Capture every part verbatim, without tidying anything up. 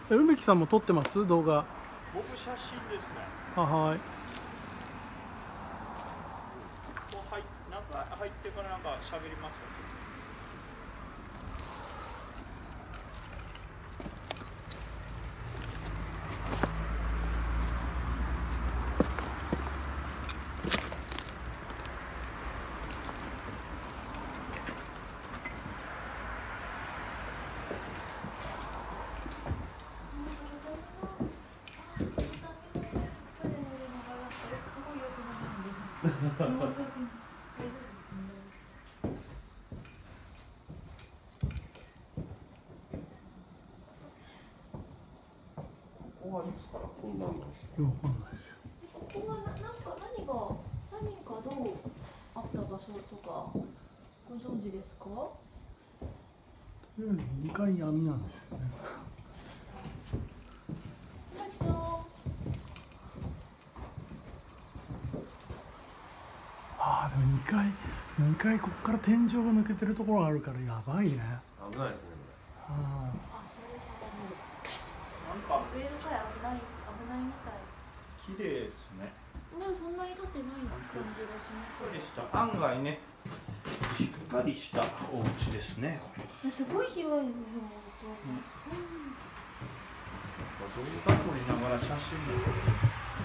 え、梅木さんも撮ってます？動画。 僕写真ですね。 あ、はい。 こう入なんか入ってからなんか喋りますよ。ここはいつからこんなんなんですか？ わかんないですよ。 ここはな、なんか何が何かどうあった場所とかご存知ですか？ とりあえずにかい網なんですよね。 村木さん。 ああ、でもにかい、にかいここから天井が抜けてるところがあるからやばいね。 危ないですね。 ああ、それはもうなんか上の階危ない危ないみたい。 綺麗ですね。 でもそんなに立ってない感じがします。 しっかりした案外ね、しっかりしたお家ですね。 すごい広いのよ。 うん動画撮りながら写真も撮る。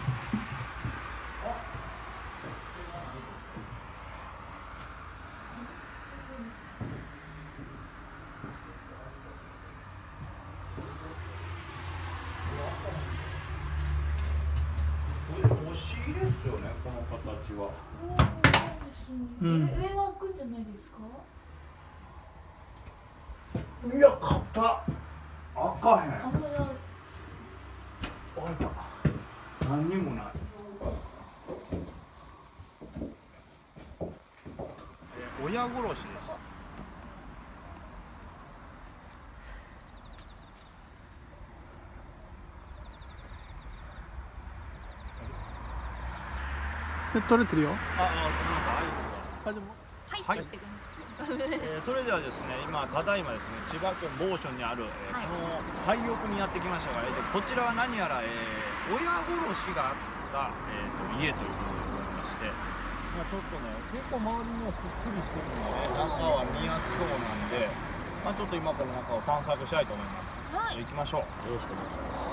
これ押し入れですよね、この形は。 うん。 上は開くんじゃないですか？ いや、硬開かへん。 あ、もうじゃあ開いた。何にもない。親殺しです。 で、撮れてるよ。 あ、あ、ごめんなさい。 あ、でも。 はい。えー、それではですね、今ただいまですね、千葉県某所にある、えーはい、 この廃屋にやってきましたが、えー、こちらは何やら、えー、親殺しがあった、えー、と家ということでございまして、まあ、ちょっとね、結構周りにはすっきりしてるので、ね、中は見やすそうなんで、まあ、ちょっと今から中を探索したいと思います。 はい、 行きましょう。よろしくお願いします。